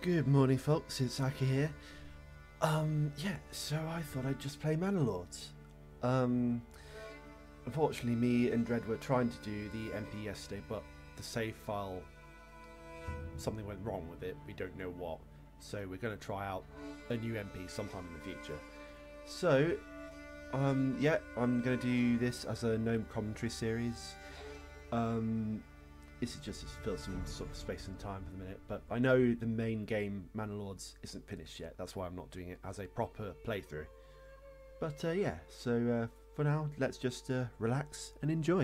Good morning, folks. It's Aki here. Yeah, so I thought I'd just play Manor Lords. Unfortunately, me and Dread were trying to do the MP yesterday, but the save file, something went wrong with it. We don't know what. So we're going to try out a new MP sometime in the future. So, yeah, I'm going to do this as a gnome commentary series. This is just to fill some sort of space and time for the minute, but I know the main game, Manor Lords, isn't finished yet. That's why I'm not doing it as a proper playthrough. But yeah, so for now, let's just relax and enjoy.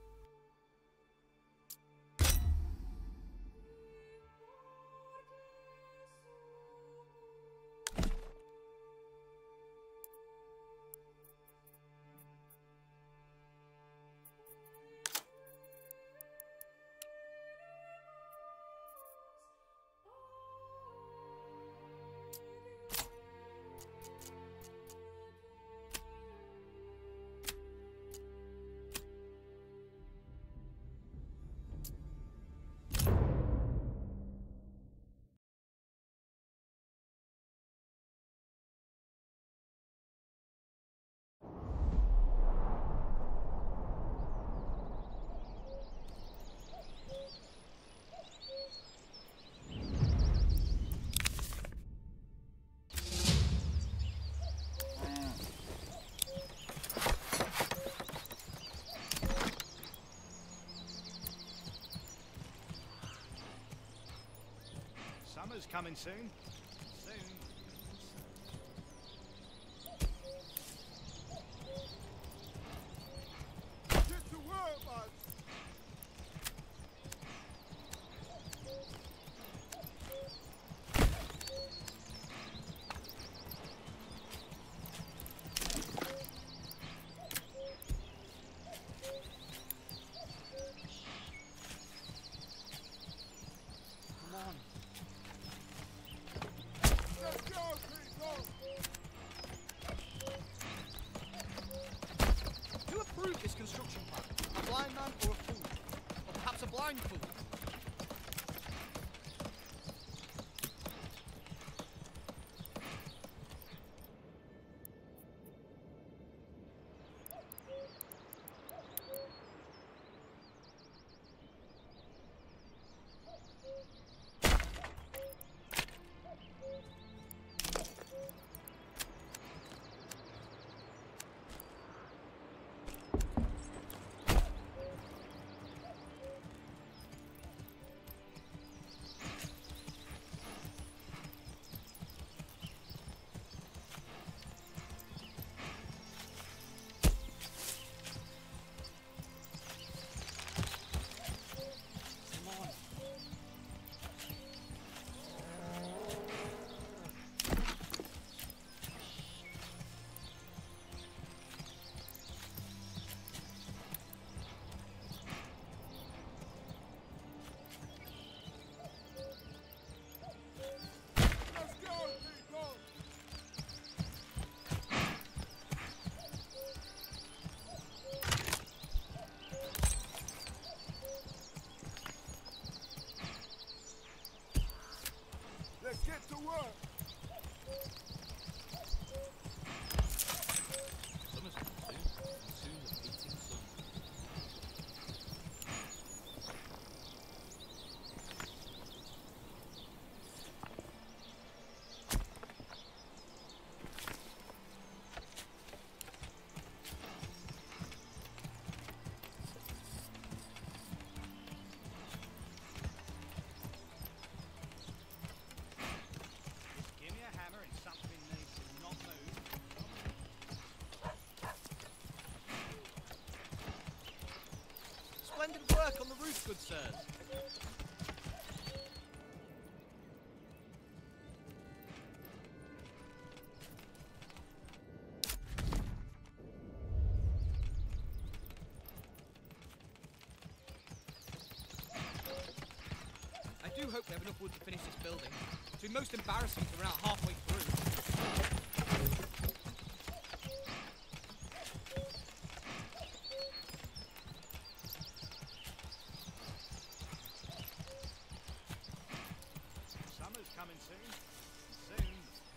Summer's coming soon. Get to work, bud. Come on. Let's go, people! Who approved this construction plan? A blind man or a fool? Or perhaps a blind fool? Let's get to work. Summer's coming soon the beating sun. Splendid work on the roof, good sirs. I do hope we have enough wood to finish this building. It's been most embarrassing to run out halfway through. Summer's coming soon. Soon.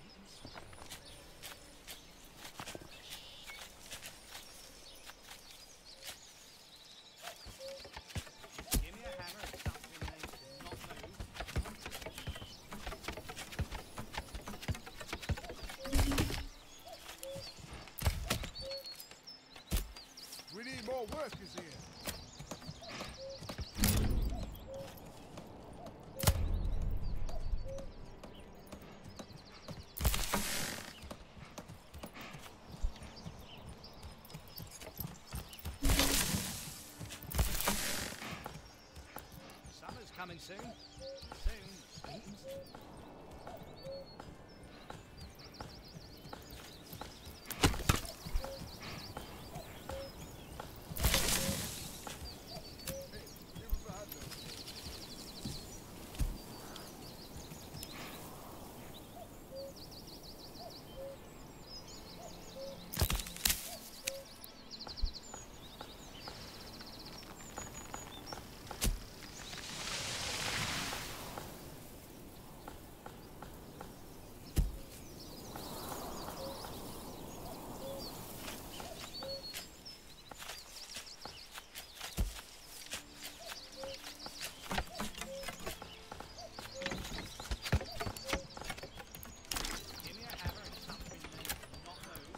Give me a hammer and something they should not move. We need more workers here. Summer's coming soon. Soon. Give me a hammer and something they should not move.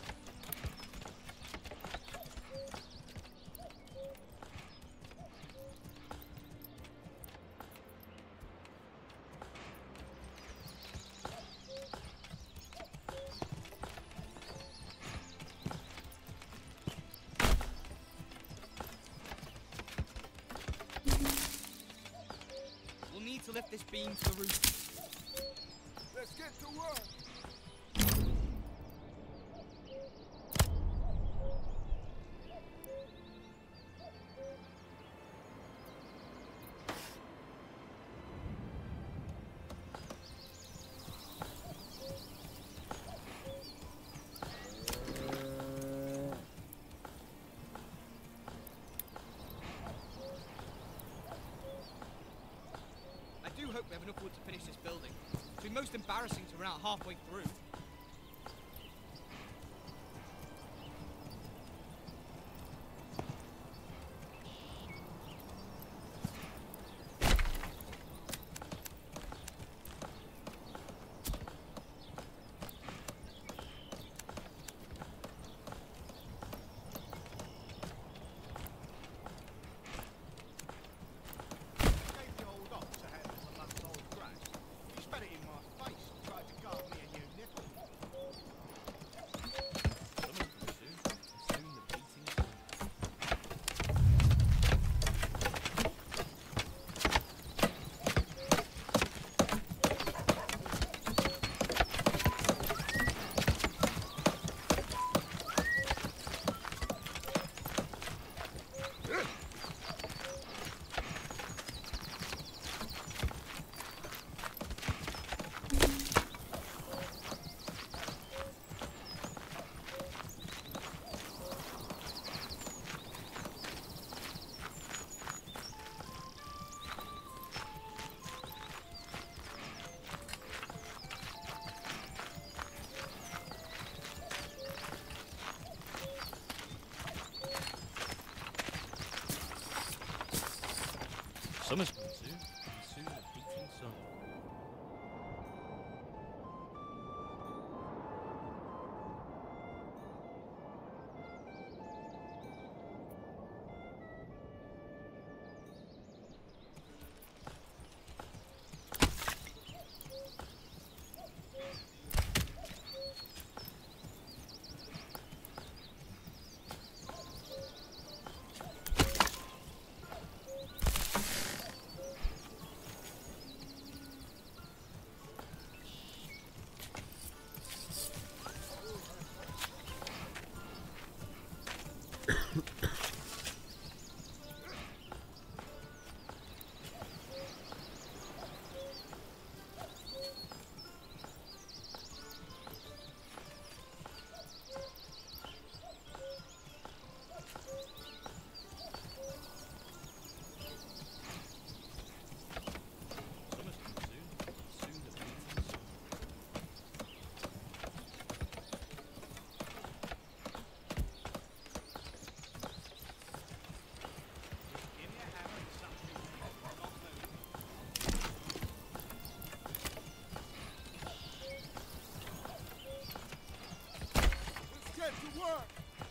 We'll need to lift this beam to the roof. Let's get to work. I do hope we have enough wood to finish this building. It'd be most embarrassing to run out halfway through. Gave the old ox a handful of months old grass. He spat it in my face and tried to guard me a new nipple. to work.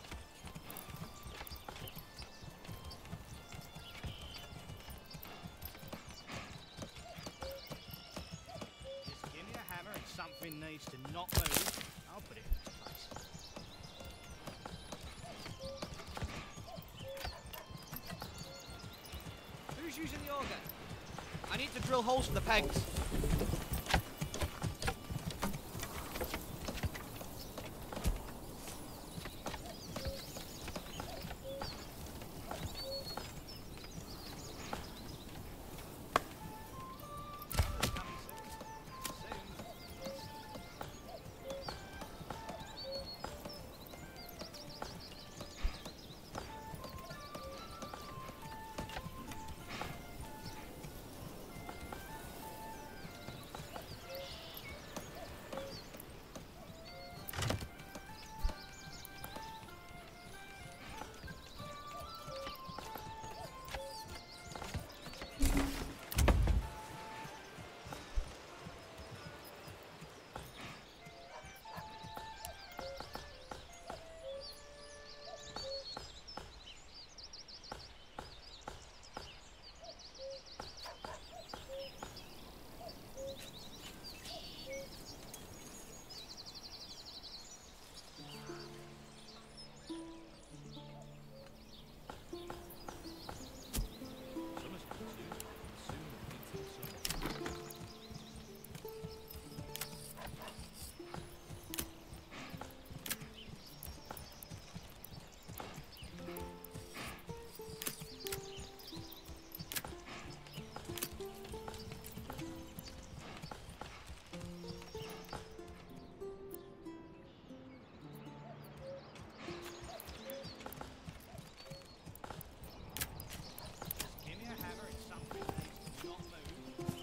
Just give me a hammer and something needs to not move. I'll put it in its place. Who's using the auger? I need to drill holes for the pegs. Coming soon. Summer's coming soon. Soon the beating sun. Just give me a hammer and something needs to not move.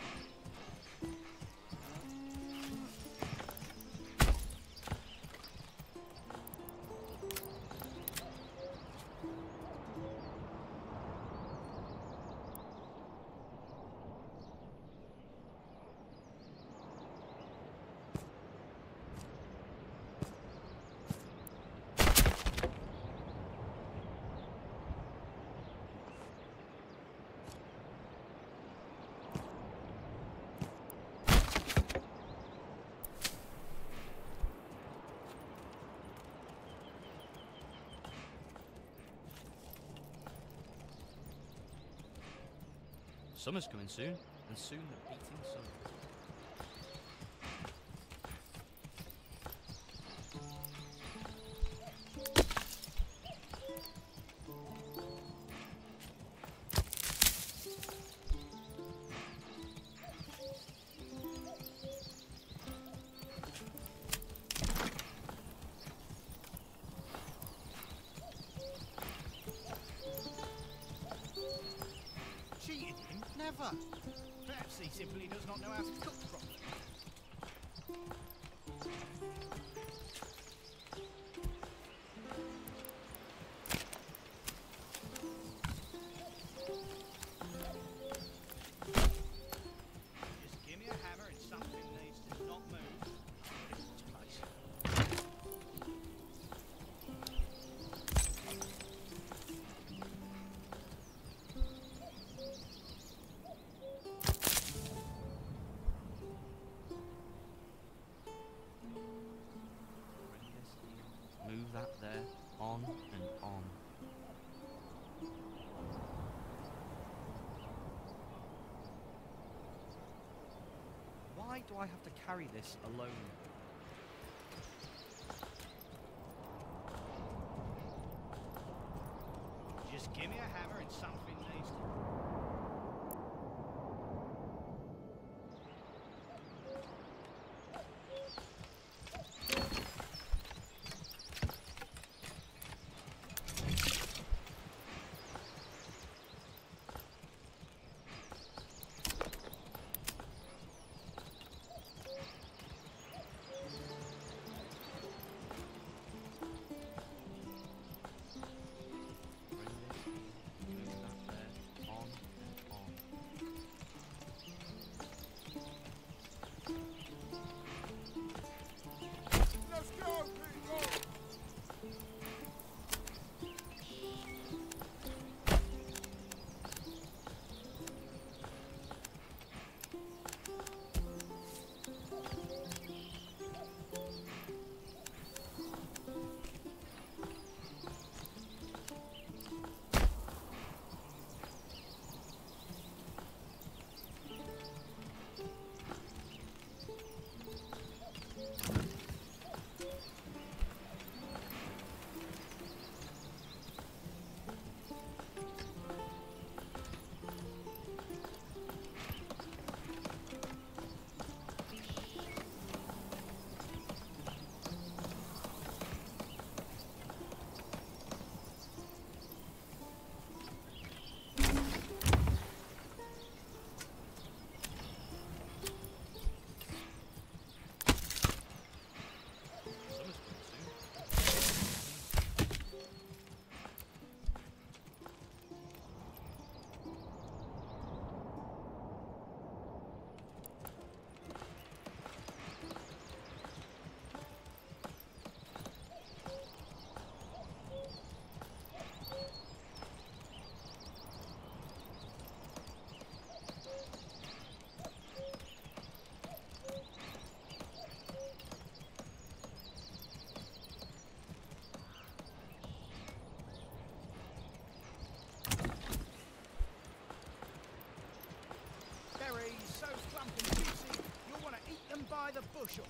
Summer's coming soon, and soon the beating sun. Cheated him? Never. Perhaps he simply does not know how to cook properly. Just give me a hammer and something needs to not move. I'll put it in its place. Bring this here. Move that there. On and on. Why do I have to carry this alone? Just give me a hammer and something needs to... Bring this here. Move that there. So plump and juicy, you'll want to eat them by the bushel.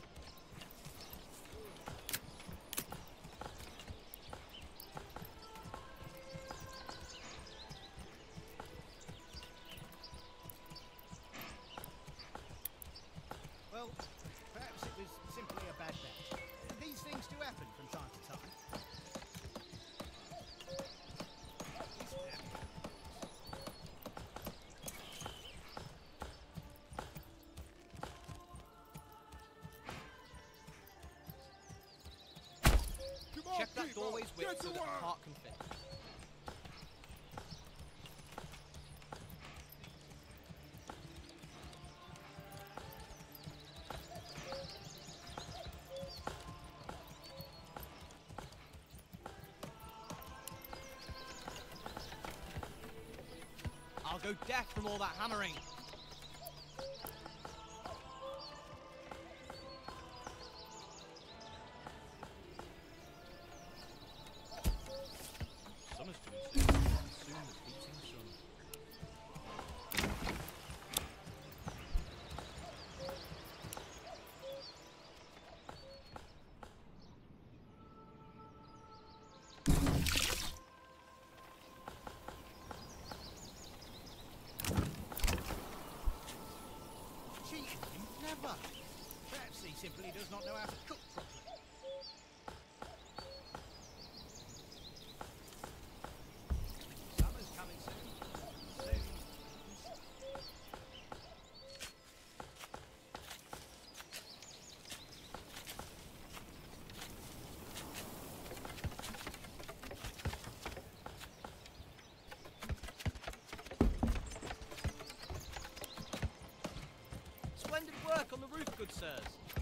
Well, perhaps it was simply a bad bet. These things do happen from time to time. Check that doorway's width so that the cart can fit. I'll go deaf from all that hammering. Summer's coming soon. Soon as beating sun. Cheating him? Never. Perhaps he simply does not know how to cook properly. Summer's coming soon. Soon. Splendid work on the roof, good sirs.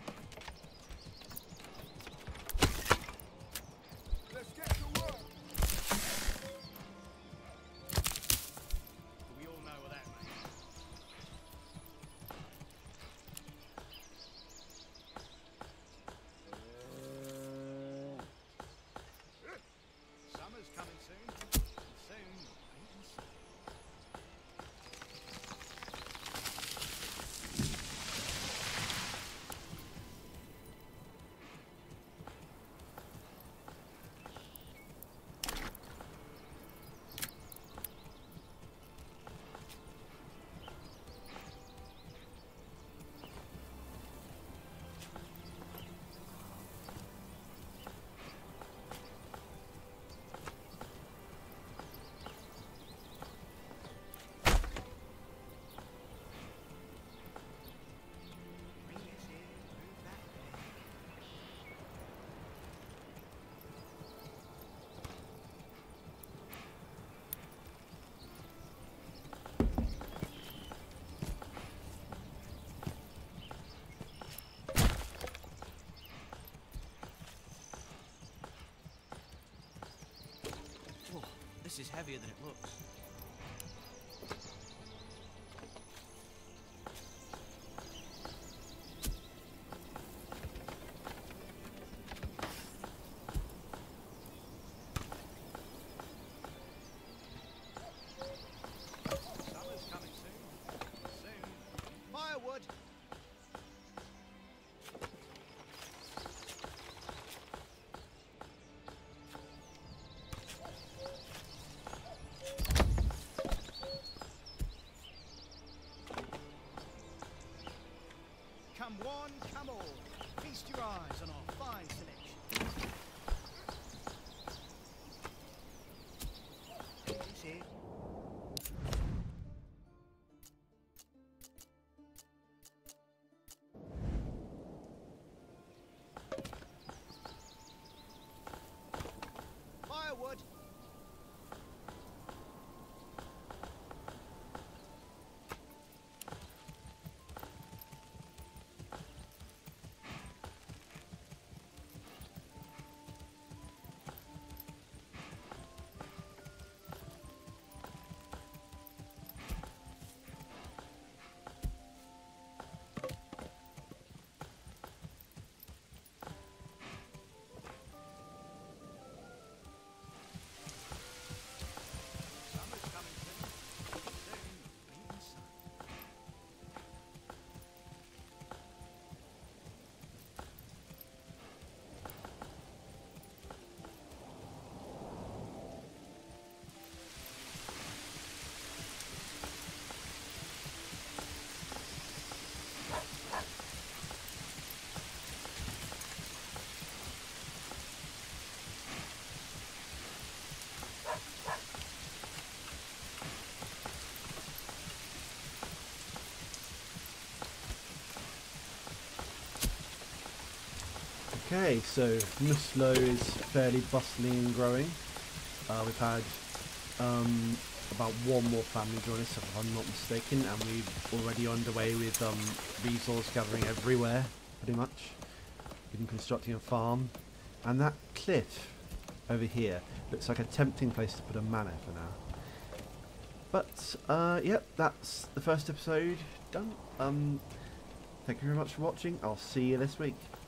Let's get to work. We all know what that means. Summer's coming soon. Soon. Wait and see. Bring this here, move that there. Oh, this is heavier than it looks. Summer's coming soon. Soon. Firewood. one, come all. Feast your eyes on our fine selection. This here. Firewood. Summer's coming soon. Soon, even sun. Okay, so Muslo is fairly bustling and growing. We've had about one more family join us, if I'm not mistaken, and we're already underway with resource gathering everywhere, pretty much. Even constructing a farm. And that cliff over here looks like a tempting place to put a manor for now. But, yep, that's the first episode done. Thank you very much for watching. I'll see you this week.